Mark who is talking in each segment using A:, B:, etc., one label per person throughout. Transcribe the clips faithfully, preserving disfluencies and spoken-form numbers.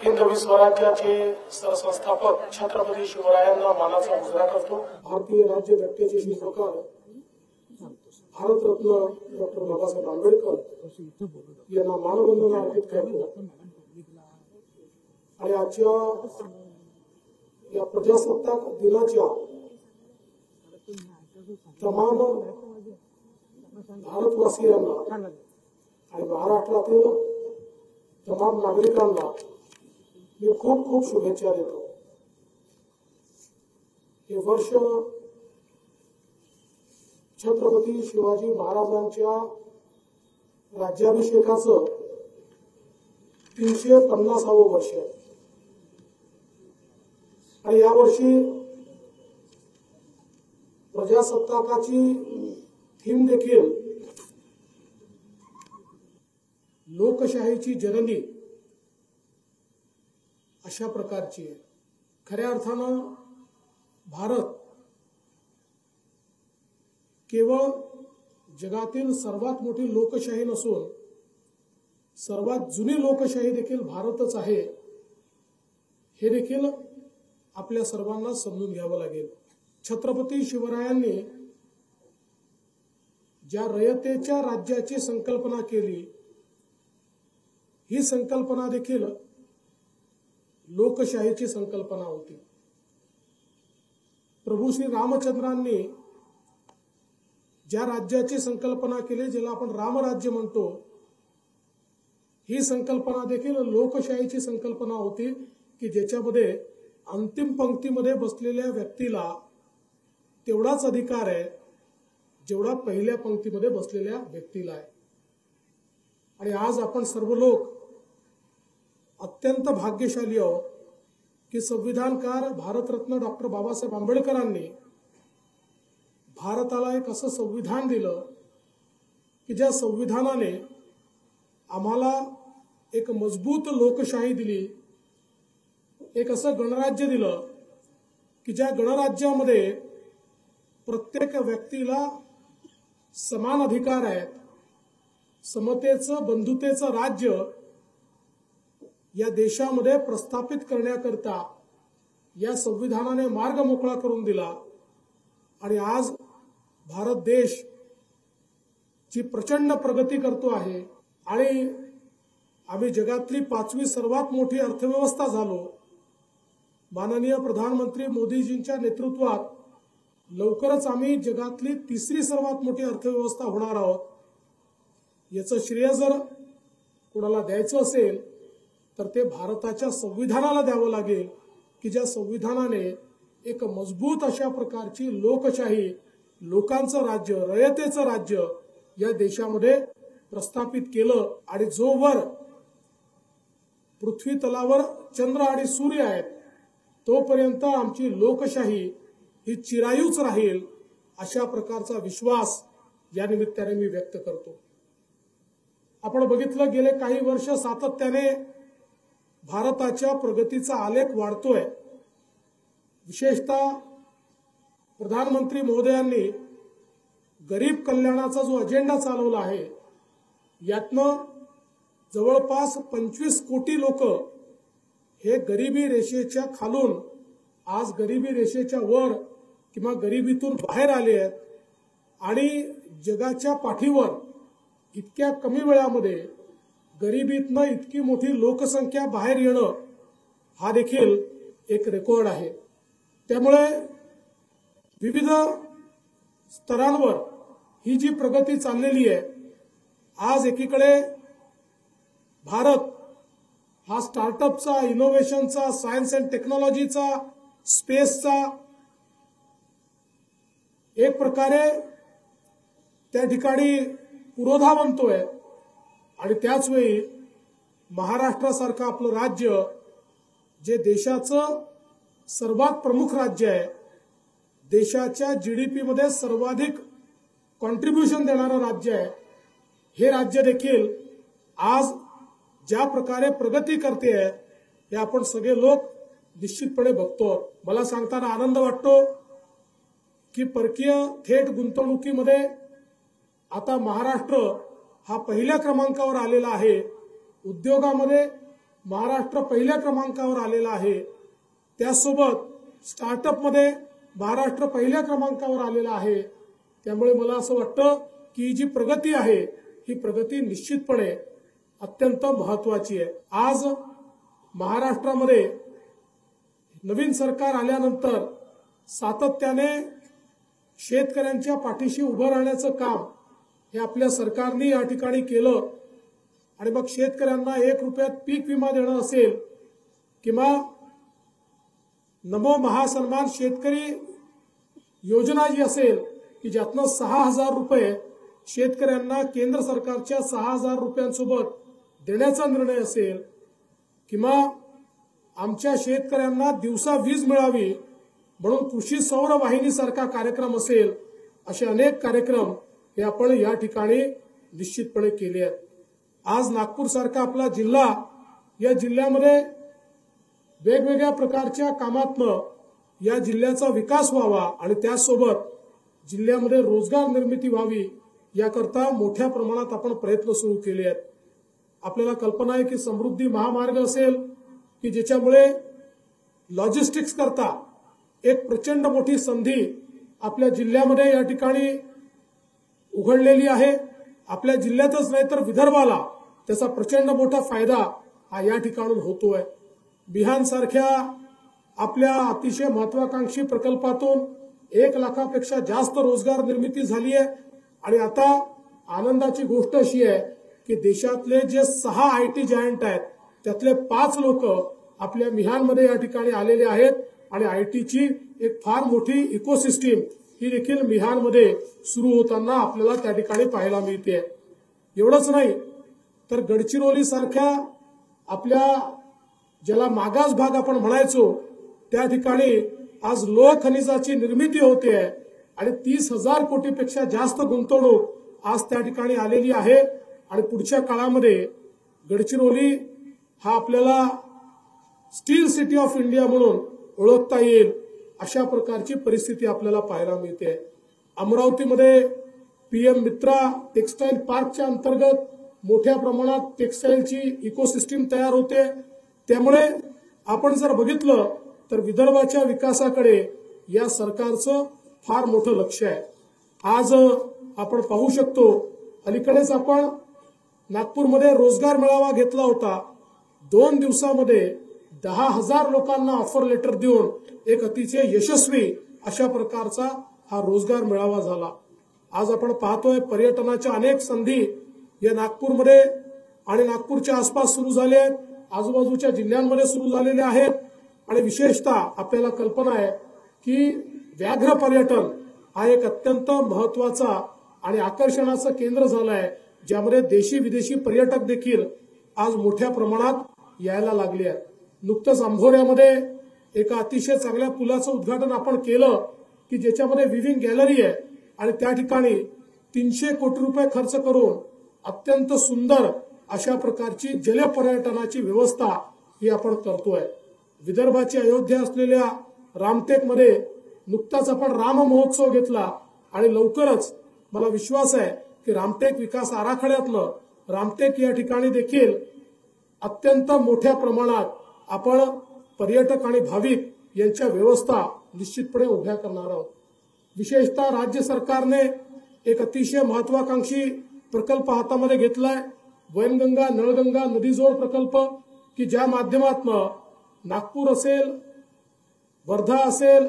A: हिंदवी स्वराज्याचे सरसंस्थापक छत्रपती शिवरायांना मानाचा मुजरा करतो। भारतीय राज्य घटनेचे शिल्पकार भारतरत्न डॉक्टर बाबासाहेब आंबेडकर यांना मानवंदना अर्पित करतो आणि आजच्या या प्रजासत्ताक दिनाच्या तमाम भारतवासियांना आणि महाराष्ट्रातील तमाम नागरिकांना मी खूप खूप शुभेच्छा देतो। हे वर्ष छत्रपती शिवाजी महाराजांच्या राज्याभिषेकाचं तीनशे पन्नासावं वर्ष आहे आणि यावर्षी प्रजासत्ताकाची थीम देखील लोकशाहीची जननी अशा प्रकारची आहे। खऱ्या अर्थानं भारत केवळ जगातील सर्वात मोठी लोकशाही नसून सर्वात जुनी लोकशाही देखील भारतच आहे, हे देखील आपल्या सर्वांना समजून घ्यावं लागेल। छत्रपती शिवरायांनी ज्या रयतेच्या राज्याची संकल्पना केली, ही संकल्पना देखील लोकशाहीची संकल्पना होती। प्रभू श्री रामचंद्रांनी ज्या राज्याची संकल्पना केली, ज्याला आपण रामराज्य म्हणतो, ही संकल्पना देखील लोकशाहीची संकल्पना होती की ज्याच्यामध्ये अंतिम पंक्तीमध्ये बसलेल्या व्यक्तीला तेवढाच अधिकार आहे जेवढा पहिल्या पंक्तीमध्ये बसलेल्या व्यक्तीला आहे। आणि आज आपण सर्व लोक अत्यंत भाग्यशाली आहोत की संविधानकार भारतरत्न डॉक्टर बाबासाहेब आंबेडकरांनी भारताला एक असं संविधान दिलं की ज्या संविधानाने आम्हाला एक मजबूत लोकशाही दिली, एक असं गणराज्य दिलं की ज्या गणराज्यामध्ये प्रत्येक व्यक्तीला समान अधिकार आहेत। समतेचं बंधुतेचं राज्य या देशामध्ये प्रस्थापित करण्याकरता या संविधानाने मार्ग मोकळा करून दिला आणि आज भारत देश जी प्रचंड प्रगती करतो आहे आणि आम्ही जगातली पाचवी सर्वात मोठी अर्थव्यवस्था झालो। माननीय प्रधानमंत्री मोदीजींच्या नेतृत्वात लवकरच आम्ही जगातली तिसरी सर्वात मोठी अर्थव्यवस्था होणार आहोत। याचं श्रेय जर कोणाला द्यायचं असेल तर ते भारताच्या संविधानाला द्यावं लागेल की ज्या संविधानाने एक मजबूत अशा प्रकारची लोकशाही, लोकांचं राज्य, रयतेचं राज्य या देशामध्ये प्रस्थापित केलं। आणि जोवर पृथ्वी तलावर चंद्र आणि सूर्य आहेत तोपर्यंत आमची लोकशाही ही चिरायूच राहील, अशा प्रकारचा विश्वास या निमित्ताने मी व्यक्त करतो। आपण बघितलं गेले काही वर्ष सातत्याने भारताच्या प्रगतीचा आलेख वाढतोय। विशेषतः प्रधानमंत्री महोदयांनी गरीब कल्याणाचा जो अजेंडा चालवला आहे, यातनं जवळपास पंचवीस कोटी लोक हे गरिबी रेषेच्या खालून आज गरिबी रेषेच्या वर किंवा गरिबीतून बाहेर आले आहेत आणि जगाच्या पाठीवर इतक्या कमी वेळामध्ये गरिबीतनं इतकी मोठी लोकसंख्या बाहेर येणं हा देखील एक रेकॉर्ड आहे। त्यामुळे विविध स्तरांवर ही जी प्रगती चाललेली आहे, आज एकीकडे भारत हा स्टार्टअपचा, इनोव्हेशनचा, सायन्स अँड टेक्नॉलॉजीचा, स्पेसचा एक प्रकारे त्या ठिकाणी पुरोधा बनतोय आणि त्याच वेळी महाराष्ट्रासारखं आपलं राज्य जे देशाचं सर्वात प्रमुख राज्य आहे, देशाच्या जीडीपी मध्ये सर्वाधिक कॉन्ट्रीब्युशन देणारं राज्य आहे, हे राज्य देखील आज ज्या प्रकारे प्रगती करते आहे हे आपण सगळे लोक निश्चितपणे बघतो। मला सांगताना आनंद वाटतो की परकीय थेट गुंतवणुकीमध्ये आता महाराष्ट्र हा पहिल्या क्रमांकावर आलेला आहे। उद्योगामध्ये महाराष्ट्र पहिल्या क्रमांकावर आलेला आहे। त्यासोबत स्टार्टअपमध्ये महाराष्ट्र पहिल्या क्रमांकावर आलेला आहे। त्यामुळे मला असं वाटतं की जी प्रगती आहे ही प्रगती निश्चितपणे अत्यंत महत्त्वाची आहे। आज महाराष्ट्रामध्ये नवीन सरकार आल्यानंतर सातत्याने शेतकऱ्यांच्या पाठीशी उभं राहण्याचं काम हे आपल्या सरकारने या ठिकाणी केलं आणि मग शेतकऱ्यांना एक रुपयात पीक विमा देणं असेल किंवा नमो महासन्मान शेतकरी योजना जी असेल की ज्यातनं सहा हजार रुपये शेतकऱ्यांना केंद्र सरकारच्या सहा हजार रुपयांसोबत देण्याचा निर्णय असेल किंवा आमच्या शेतकऱ्यांना दिवसा वीज मिळावी म्हणून कृषी सौर वाहिनीसारखा कार्यक्रम असेल, असे अनेक कार्यक्रम हे आपण या ठिकाणी निश्चितपणे केले आहेत। आज नागपूर सारखा आपला जिल्हा, या जिल्ह्यामध्ये वेगवेगळ्या प्रकारच्या कामातनं या जिल्ह्याचा विकास व्हावा आणि त्यासोबत जिल्ह्यामध्ये रोजगार निर्मिती व्हावी याकरता मोठ्या प्रमाणात आपण प्रयत्न सुरू केले आहेत। आपल्याला कल्पना आहे की समृद्धी महामार्ग असेल की ज्याच्यामुळे लॉजिस्टिक्स करता एक प्रचंड मोठी संधी आपल्या जिल्ह्यामध्ये या ठिकाणी उघडलेली आहे। आपल्या जिल्ह्यातच नाही तर विदर्भाला त्याचा प्रचंड मोठा फायदा हा या ठिकाणून होतोय। बिहान सारख्या आपल्या अतिशय महत्वाकांक्षी प्रकल्पातून एक लाखापेक्षा जास्त रोजगार निर्मिती झाली आहे आणि आता आनंदाची गोष्ट अशी आहे की देशातले जे सहा आयटी जायंट आहेत त्यातले पाच लोक आपल्या मिहानमध्ये या ठिकाणी आलेले आहेत आणि आयटीची एक फार मोठी इकोसिस्टीम ही देखील मिहानमध्ये सुरू होताना आपल्याला त्या ठिकाणी पाहायला मिळते। एवढंच नाही तर गडचिरोली सारख्या आपल्या ज्याला मागास भाग आपण म्हणायचो त्या ठिकाणी आज लोह खनिजाची निर्मिती होते आहे आणि तीस हजार कोटीपेक्षा जास्त गुंतवणूक आज त्या ठिकाणी आलेली आहे आणि पुढच्या काळामध्ये गडचिरोली हा आपल्याला स्टील सिटी ऑफ इंडिया म्हणून ओळखता येईल अशा प्रकारची परिस्थिती आपल्याला पाहायला मिळते। अमरावतीमध्ये पीएम मित्रा टेक्सटाईल पार्कच्या अंतर्गत मोठ्या प्रमाणात टेक्सटाईलची इकोसिस्टीम तयार होते। त्यामुळे आपण जर बघितलं तर विदर्भाच्या विकासाकडे या सरकारचं फार मोठं लक्ष आहे। आज आपण पाहू शकतो अलीकडेच आपण नागपूरमध्ये रोजगार मेळावा घेतला होता। दोन दिवसामध्ये दहा हजार लोकांना ऑफर लेटर देऊन एक अतिशय यशस्वी अशा प्रकारचा हा रोजगार मेळावा झाला। आज आपण पाहतोय पर्यटनाच्या अनेक संधी या नागपूरमध्ये आणि नागपूरच्या आसपास सुरू झाले आहेत, आजूबाजूच्या जिल्ह्यांमध्ये सुरू झालेले आहेत आणि विशेषतः आपल्याला कल्पना आहे की व्याघ्र पर्यटन हा एक अत्यंत महत्वाचा आणि आकर्षणाचं केंद्र झालं आहे, ज्यामध्ये देशी विदेशी पर्यटक देखील आज मोठ्या प्रमाणात यायला लागले आहेत। नुकतंच अंभोऱ्यामध्ये एका अतिशय चांगल्या पुलाचं उद्घाटन आपण केलं की ज्याच्यामध्ये विविंग गॅलरी आहे आणि त्या ठिकाणी तीनशे कोटी रुपये खर्च करून अत्यंत सुंदर अशा प्रकारची जलपर्यटनाची व्यवस्था ही आपण करतोय। विदर्भाची अयोध्या असलेल्या रामटेकमध्ये नुकताच आपण राम महोत्सव घेतला आणि लवकरच मला विश्वास आहे की रामटेक विकास आराखड्यातलं रामटेक या ठिकाणी देखील अत्यंत मोठ्या प्रमाणात आपण पर्यटक आणि भाविक यांच्या व्यवस्था निश्चितपणे उभ्या करणार आहोत। विशेषतः राज्य सरकारने एक अतिशय महत्वाकांक्षी प्रकल्प हातामध्ये घेतलाय, वैनगंगा नळगंगा नदीजोड प्रकल्प की ज्या माध्यमातून नागपूर असेल, वर्धा असेल,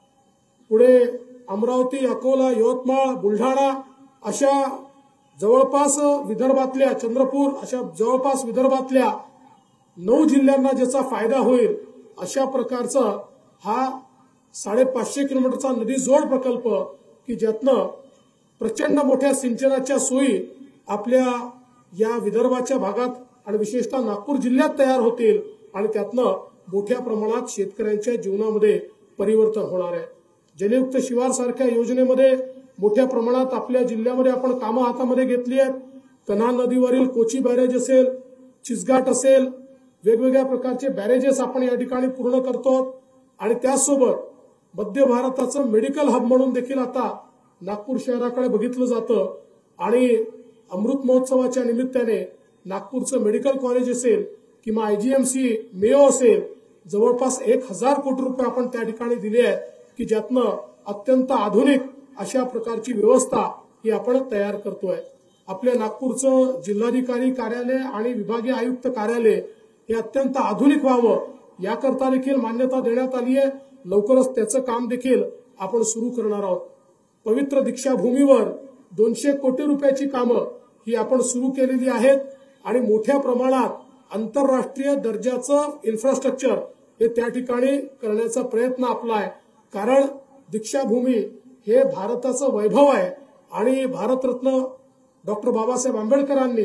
A: पुढे अमरावती, अकोला, यवतमाळ, बुलढाणा अशा जवळपास विदर्भातल्या चंद्रपूर अशा जवळपास विदर्भातल्या नऊ जिल्ह्यांना ज्याचा फायदा होईल अशा प्रकारचा हा साडेपाचशे किलोमीटरचा नदी जोड प्रकल्प की ज्यातनं प्रचंड मोठ्या सिंचनाच्या सोयी आपल्या या विदर्भाच्या भागात आणि विशेषतः नागपूर जिल्ह्यात तयार होतील आणि त्यातनं मोठ्या प्रमाणात शेतकऱ्यांच्या जीवनामध्ये परिवर्तन होणार आहे। जलयुक्त शिवार सारख्या योजनेमध्ये मोठ्या प्रमाणात आपल्या जिल्ह्यामध्ये आपण कामं हातामध्ये घेतली आहेत। कन्हान नदीवरील कोची बॅरेज असेल, चिचघाट असेल, वेगवेगळ्या प्रकारचे बॅरेजेस आपण या ठिकाणी पूर्ण करतो आणि त्याचसोबत मध्य भारताचं मेडिकल हब म्हणून देखील आता नागपूर शहराकडे बघितलं जातं आणि अमृत महोत्सवाच्या निमित्ताने नागपूरचं मेडिकल कॉलेज असेल किंवा आयजीएमसी मेयो असेल, जवळपास एक हजार कोटी रुपये आपण त्या ठिकाणी दिले आहेत की ज्यातनं अत्यंत आधुनिक अशा प्रकारची व्यवस्था ही आपण तयार करतोय. आपल्या नागपूरचं जिल्हाधिकारी कार्यालय आणि विभागीय आयुक्त कार्यालय हे अत्यंत आधुनिक व्हावं याकरता देखील मान्यता देण्यात आली आहे. लवकरच त्याचं काम देखील आपण सुरू करणार आहोत. पवित्र दीक्षाभूमीवर दोनशे कोटी रुपयाची कामं ही आपण सुरू केलेली आहेत आणि मोठ्या प्रमाणात आंतरराष्ट्रीय दर्जाचं इन्फ्रास्ट्रक्चर हे त्या ठिकाणी करण्याचा प्रयत्न आपला आहे. कारण दीक्षाभूमी हे भारताचं वैभव आहे आणि भारतरत्न डॉक्टर बाबासाहेब आंबेडकरांनी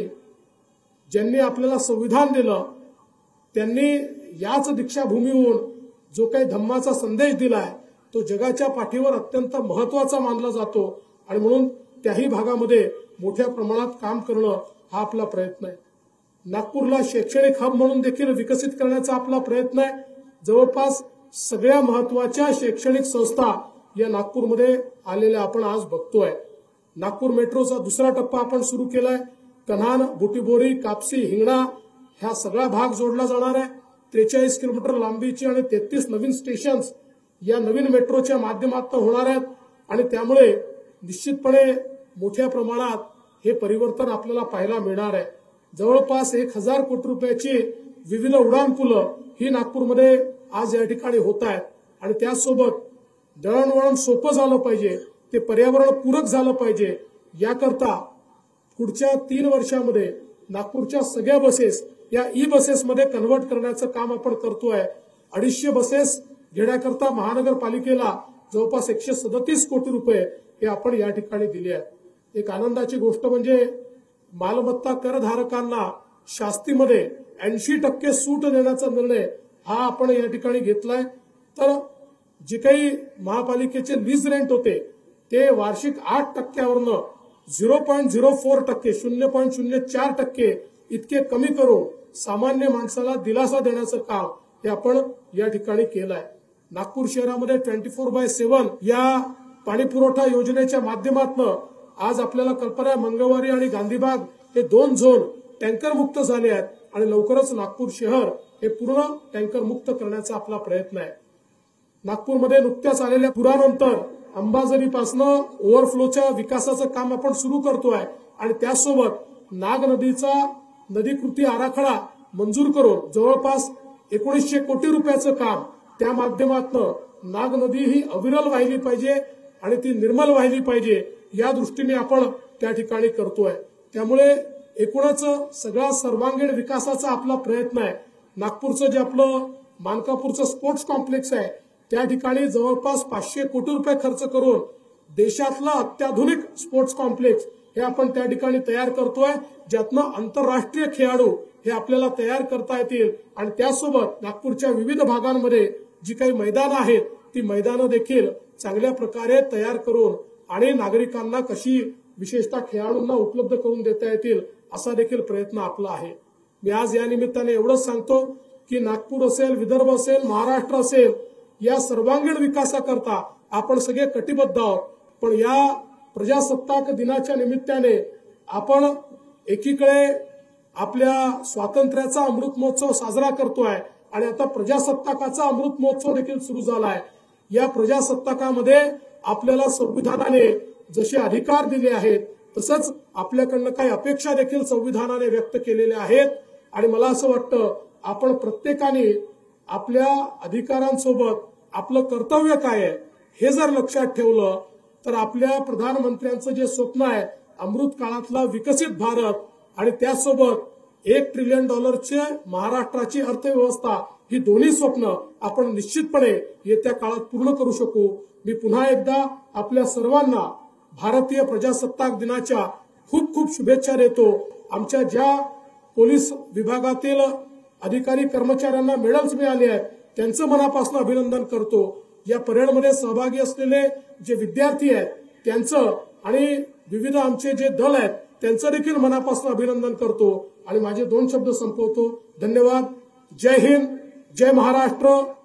A: ज्यांनी आपल्याला संविधान दिलं त्यांनी याच दीक्षाभूमीहून जो काही धम्माचा संदेश दिलाय तो जगाच्या पाठीवर अत्यंत महत्वाचा मानला जातो आणि म्हणून त्याही भागामध्ये मोठ्या प्रमाणात काम करणं हा आपला प्रयत्न आहे. नागपूरला शैक्षणिक हब म्हणून देखील विकसित करण्याचा आपला प्रयत्न आहे. जवळपास सगळ्या महत्वाच्या शैक्षणिक संस्था या नागपूरमध्ये आलेल्या आपण आज बघतोय. नागपूर मेट्रोचा दुसरा टप्पा आपण सुरू केलाय. कन्हान, बुटीबोरी, कापसी, हिंगणा ह्या सगळा भाग जोडला जाणार आहे. त्रेचाळीस किलोमीटर लांबीची आणि तेहतीस नवीन स्टेशन्स या नवीन मेट्रोच्या माध्यमातून होणार आहेत आणि त्यामुळे निश्चितपणे मोठ्या प्रमाणात हे परिवर्तन आपल्याला पाहायला मिळणार आहे. जवळपास एक हजार कोटी रुपयाची विविध उड्डाणपुलं ही नागपूरमध्ये आज या ठिकाणी होत आहेत आणि त्यासोबत दळणवळण सोपं झालं पाहिजे, ते पर्यावरणपूरक झालं पाहिजे याकरता पुढच्या तीन वर्षामध्ये नागपूरच्या सगळ्या बसेस या ई बसेसमध्ये कन्व्हर्ट करण्याचं काम आपण करतोय. अडीचशे बसेस घेण्याकरता महानगरपालिकेला जवळपास एकशे सदतीस कोटी रुपये हे आपण या ठिकाणी दिले आहेत. एक आनंदाची गोष्ट म्हणजे मालमत्ता करधारकांना शास्तीमध्ये ऐंशी टक्के सूट देण्याचा निर्णय हा आपण या ठिकाणी घेतलाय. तर जे काही महापालिकेचे लीज रेंट होते ते वार्षिक आठ टक्क्यावरनं झिरो पॉईंट झिरो फोर टक्के शून्य पॉईंट शून्य चार टक्के इतके कमी करून सामान्य माणसाला दिलासा देण्याचं काम हे आपण या ठिकाणी केलंय. नागपूर शहरामध्ये ट्वेंटी फोर बाय सेव्हन या पाणी पुरवठा योजनेच्या माध्यमातून आज आपल्याला कल्पना आहे मंगळवारी आणि गांधीबाग हे दोन झोन टँकर मुक्त झाले आहेत आणि लवकरच नागपूर शहर हे पूर्ण टँकर मुक्त करण्याचा आपला प्रयत्न आहे. नागपूरमध्ये नुकत्याच आलेल्या पुरानंतर अंबाझरीपासनं ओव्हरफ्लोच्या विकासाचं काम आपण सुरू करतोय आणि त्यासोबत नाग नदीचा नदी कृती आराखडा मंजूर करून जवळपास एकोणीसशे कोटी रुपयाचं काम त्या माध्यमातून नाग नदी ही अविरल वाहिली पाहिजे आणि ती निर्मल वाहिली पाहिजे या दृष्टीने आपण त्या ठिकाणी करतोय. त्यामुळे एकूणच सगळा सर्वांगीण विकासाचा आपला प्रयत्न आहे. नागपूरचं जे आपलं मानकापूरचं स्पोर्ट्स कॉम्प्लेक्स आहे त्या ठिकाणी जवळपास पाचशे कोटी रुपये खर्च करून देशातला अत्याधुनिक स्पोर्ट्स कॉम्प्लेक्स हे आपण त्या ठिकाणी तयार करतोय, ज्यातनं आंतरराष्ट्रीय खेळाडू हे आपल्याला तयार करता येतील आणि त्यासोबत नागपूरच्या विविध भागांमध्ये जी काही मैदानं आहेत ती मैदानं देखील चांगल्या प्रकारे तयार करून आणि नागरिकांना कशी विशेषतः खेळाडूंना उपलब्ध करून देता येतील असा देखील प्रयत्न आपला आहे. मी आज या निमित्ताने एवढंच सांगतो की नागपूर असेल, विदर्भ असेल, महाराष्ट्र असेल या सर्वांगीण विकासाकरता आपण सगळे कटिबद्ध आहोत. पण या प्रजासत्ताक दिनाच्या निमित्ताने आपण एकीकडे आपल्या स्वातंत्र्याचा अमृत महोत्सव साजरा करतोय आणि आता प्रजासत्ताकाचा अमृत महोत्सव देखील सुरू झालाय. या प्रजासत्ताकामध्ये आपल्याला संविधानाने जसे अधिकार दिले आहेत तसंच आपल्याकडनं काही अपेक्षा देखील संविधानाने व्यक्त केलेल्या आहेत आणि मला असं वाटतं आपण प्रत्येकाने आपल्या अधिकारांसोबत आपलं कर्तव्य काय आहे हे जर लक्षात ठेवलं तर आपल्या प्रधानमंत्र्यांचं जे स्वप्न आहे अमृत काळातला विकसित भारत आणि त्यासोबत एक ट्रिलियन डॉलरचे महाराष्ट्राची अर्थव्यवस्था ही दोन्ही स्वप्न आपण निश्चितपणे येत्या काळात पूर्ण करू शकू. मी पुन्हा एकदा आपल्या सर्वांना भारतीय प्रजासत्ताक दिनाच्या खूप खूप शुभेच्छा देतो. आमच्या ज्या पोलीस विभागातील अधिकारी कर्मचाऱ्यांना मेडल्स मिळाले आहेत त्यांचं मनापासून अभिनंदन करतो. या परेडमध्ये सहभागी असलेले जे विद्यार्थी आहेत त्यांचं आणि विविध आमचे जे दल आहेत त्यांचं देखील मनापासून अभिनंदन करतो आणि माझे दोन शब्द संपवतो. धन्यवाद. जय हिंद, जय महाराष्ट्र.